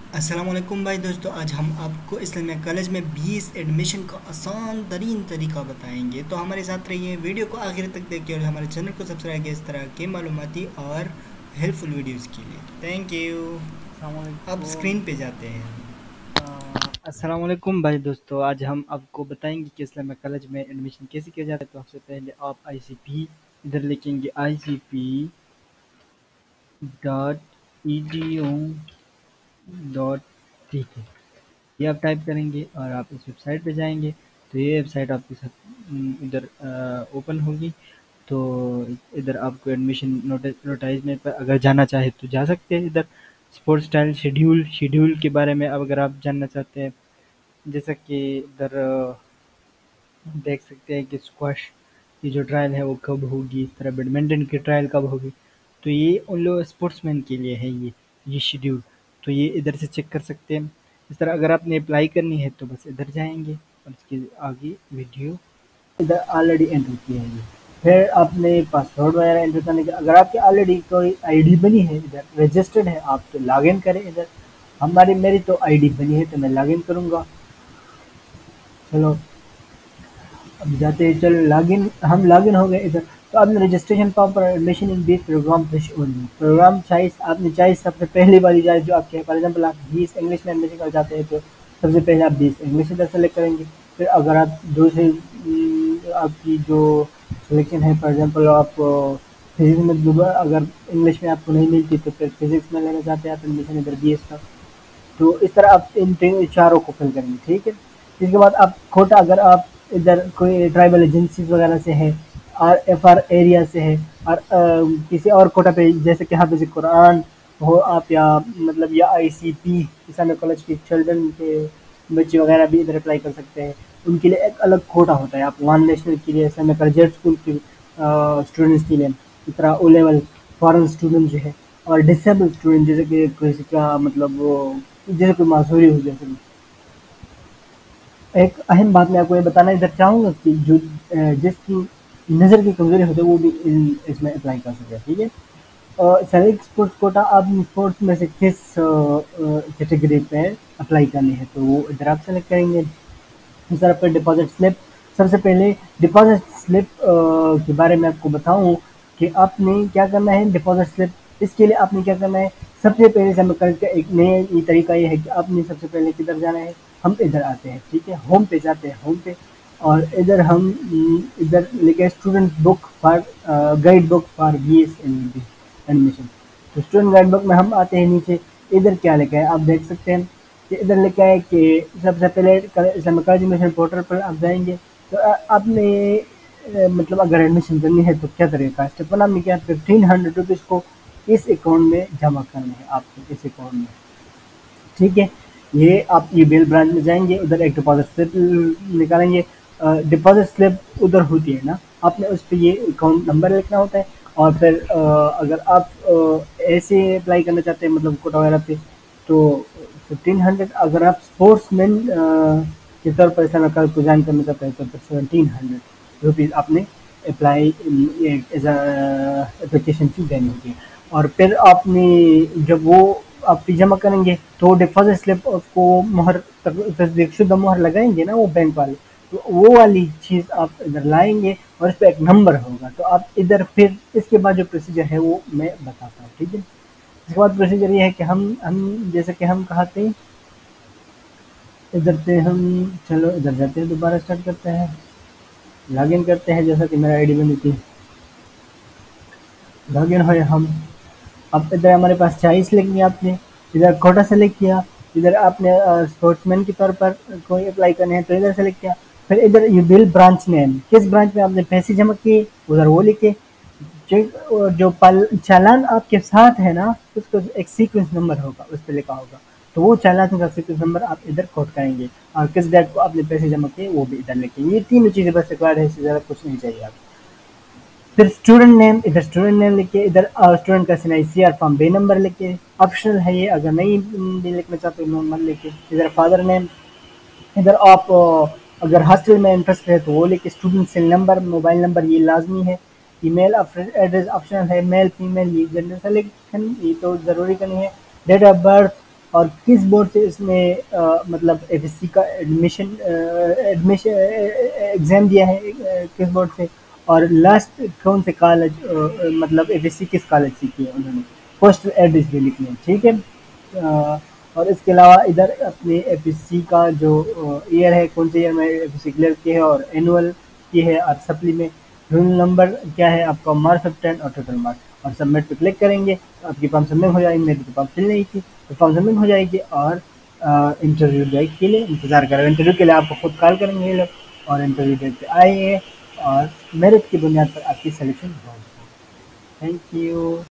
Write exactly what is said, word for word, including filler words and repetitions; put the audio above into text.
अस्सलामुअलैकुम भाई दोस्तों, आज हम आपको इस्लामिया कॉलेज में बीएस एडमिशन का आसान तरीन तरीका बताएंगे। तो हमारे साथ रहिए, वीडियो को आखिर तक देखिए और हमारे चैनल को सब्सक्राइब किए इस तरह के मालूमाती और हेल्पफुल वीडियोस के लिए। Thank you. अब अस्सलामुअलैकुम। स्क्रीन पे जाते हैं। अस्सलाम वालेकुम भाई दोस्तों, आज हम आपको बताएंगे कि इस्लामिया कॉलेज में एडमिशन कैसे किया जाता है। तो सबसे पहले आप आईसीपी इधर लिखेंगे I C P dot E D U dot T K. ये आप टाइप करेंगे और आप इस वेबसाइट पे जाएंगे। तो ये वेबसाइट आपके साथ उम, इधर ओपन होगी। तो इधर आपको एडमिशन नोटाइजमेंट पर अगर जाना चाहे तो जा सकते हैं। इधर स्पोर्ट्स स्टाइल शेड्यूल शेड्यूल के बारे में अब अगर आप जानना चाहते हैं, जैसा कि इधर अ, देख सकते हैं कि स्क्वैश की जो ट्रायल है वो कब होगी, इस तरह बैडमिंटन की ट्रायल कब होगी। तो ये उन लोग स्पोर्ट्समैन के लिए है, ये ये शेड्यूल। तो ये इधर से चेक कर सकते हैं। इस तरह अगर आपने अप्लाई करनी है तो बस इधर जाएंगे और इसके आगे वीडियो इधर ऑलरेडी एंटर किया है ये। फिर आपने पासवर्ड वगैरह एंटर करने के, अगर आपकी ऑलरेडी कोई आईडी बनी है, इधर रजिस्टर्ड है आप, तो लॉगिन करें इधर। हमारी मेरी तो आईडी बनी है तो मैं लॉगिन करूँगा। चलो अब जाते हैं, चलो लॉगिन, हम लॉगिन हो गए इधर। तो आपने रजिस्ट्रेशन फॉर्म पर admission in BS program program choice, आपने चॉइस सबसे पहली वाली चॉइस जो आपके है। फॉर एग्जांपल आप बीस इंग्लिश में एडमिशन कर जाते हैं तो सबसे पहले आप बीस इंग्लिश इधर सेलेक्ट करेंगे। फिर अगर आप दूसरी उम, आपकी जो सिलेक्शन है, फॉर एग्जांपल आप फिजिक्स में दोबारा अगर इंग्लिश में आपको नहीं मिलती तो फिर फिजिक्स में लेना चाहते हैं आप एडमिशन इधर बीएस का। तो इस तरह आप इन तीन चारों को फिल करेंगे, ठीक है। इसके बाद आप कोटा, अगर आप इधर कोई ट्राइबल एजेंसीज वगैरह से है और एफ आर एरिया से है और अ, किसी और कोटा पे, जैसे कि हाफिज कुरान हो आप, या मतलब या I C P Islamic college के चिल्ड्रन के बच्चे वगैरह भी इधर अप्लाई कर सकते हैं। उनके लिए एक अलग कोटा होता है। आप वन नेशनल के लिए, इस्लामिक कॉलेज स्कूल के स्टूडेंट्स के लिए इस तरह ओ लेवल फॉरेन स्टूडेंट जो है, और डिसेबल स्टूडेंट जैसे कि किसी का मतलब वो जैसे कोई मासूरी हो, जैसे एक अहम बात मैं आपको ये बताना इधर चाहूँगा कि जो अ, जिसकी नज़र की कमज़ोरी होती है वो भी इन इसमें अप्लाई कर सकते हैं, ठीक है। अ, सेलेक्ट स्पोर्ट्स कोटा, आप स्पोर्ट्स में से किस अ अ, कैटेगरी पे अप्लाई करनी है तो वो इधर आप सेलेक्ट करेंगे। इस तरह पर डिपॉजिट स्लिप, सबसे पहले डिपॉजिट स्लिप के बारे में आपको बताऊं कि आपने क्या करना है। डिपॉजिट स्लिप, इसके लिए आपने क्या करना है, सबसे पहले से कल का एक नया ये तरीका ये है कि आपने सबसे पहले किधर जाना है, हम इधर आते हैं, ठीक है, होम पे जाते हैं, होम पे। और इधर हम उम, इधर लिखे student book for guide book for B S admission. तो स्टूडेंट गाइड बुक में हम आते हैं नीचे। इधर क्या लिखा है आप देख सकते हैं कि इधर लिखा है कि सबसे पहले इस्लामिक एडमिशन पोर्टल पर आप जाएंगे। तो अ, आपने अ, मतलब अगर एडमिशन करनी है तो क्या तरीका है। स्टेप वन, आपने क्या फिफ्टीन हंड्रेड रुपीज़ को इस अकाउंट में जमा करना है, आपको इस अकाउंट में, ठीक है। ये आप ई बिल ब्रांच में जाएंगे, उधर एक डिपॉजिट स्लिप निकालेंगे। डिपॉजिट स्लिप उधर होती है ना, आपने उस पर ये अकाउंट नंबर लिखना होता है। और फिर अ, अगर आप अ, ऐसे अप्लाई करना चाहते हैं मतलब कोटा वगैरह पे, तो फिफ्टीन हंड्रेड। अगर आप स्पोर्ट्समैन के तौर पर इस्लामिक कॉलेज को ज्वाइन करना चाहते हैं तो फिर सेवनटीन हंड्रेड रुपीज़ आपने अप्लाई एज एप्लीकेशन फी देनी होती है। और फिर आपने जब वो आप फी जमा करेंगे तो डिपॉजिट स्लिप को मोहर तस्दीकशुदा मोहर लगाएंगे ना वो बैंक वाले, तो वो वाली चीज़ आप इधर लाएंगे और इस पर एक नंबर होगा। तो आप इधर फिर इसके बाद जो प्रोसीजर है वो मैं बताता हूँ, ठीक है। इसके बाद प्रोसीजर ये है कि हम हम जैसे कि हम कहा थे, इधर से हम, चलो इधर जाते हैं, दोबारा स्टार्ट करते हैं, लॉगिन करते हैं जैसा कि मेरा आईडी बनी थी। लॉगिन हुए हम, अब इधर हमारे पास चॉइस लिखनी है आपने। इधर कोटा सेलेक्ट किया, इधर आपने स्पोर्ट्समैन के तौर पर कोई अप्लाई करने हैं तो इधर सेलेक्ट किया। फिर इधर ये बिल ब्रांच नेम, किस ब्रांच में आपने पैसे जमा किए उधर वो लिखे। जो जो पल चालान आपके साथ है ना, उसको एक सीक्वेंस नंबर होगा, उस पर लिखा होगा। तो वो चालान का सीक्वेंस नंबर आप इधर कोट करेंगे और किस डेट को आपने पैसे जमा किए वो भी इधर लिखेंगे। ये तीनों चीज़ें बस रिक्वायर्ड है, इससे ज़्यादा कुछ नहीं चाहिए आपको। फिर स्टूडेंट नेम, इधर स्टूडेंट नेम लिखिए, इधर स्टूडेंट का C I C R form B number लिखिए, ऑप्शनल है ये, अगर नहीं भी लिखना चाहते हो मत लिखिए। इधर फादर नेम, इधर आप अ, अगर हॉस्टल में इंटरेस्ट है तो वो लिखिए। Student cell number, mobile number ये लाजमी है। ईमेल एड्रेस ऑप्शनल है, मेल फीमेल ये जेंडर सिलेक्शन ये तो ज़रूरी करनी है। डेट ऑफ बर्थ, और किस बोर्ड से इसने अ, मतलब एफएससी का एडमिशन एडमिशन एग्ज़ाम दिया है, अ, किस बोर्ड से, और लास्ट कौन से कॉलेज, मतलब एफएससी किस कॉलेज से किया उन्होंने, पोस्टल एड्रेस भी लिखना है, ठीक है। अ, और इसके अलावा इधर अपने एफएससी का जो ईयर है, कौन से ईयर में एफएससी क्लियर की है, और एनुअल की है, और सप्ली में रोल नंबर क्या है आपका, मार्क्स ऑफ टेन और टोटल मार्क्स, और सबमिट पे क्लिक करेंगे तो आपकी फॉर्म सबमिट हो जाएगी। मेरी तो फॉर्म फिल नहीं थी, तो फॉर्म सबमिट हो जाएगी, और इंटरव्यू डेट के लिए इंतज़ार करें। इंटरव्यू के लिए आपको खुद कॉल करेंगे ये लोग, और इंटरव्यू डेट पे आएंगे, और मेरिट की बुनियाद पर आपकी सिलेक्शन होगी। Thank you.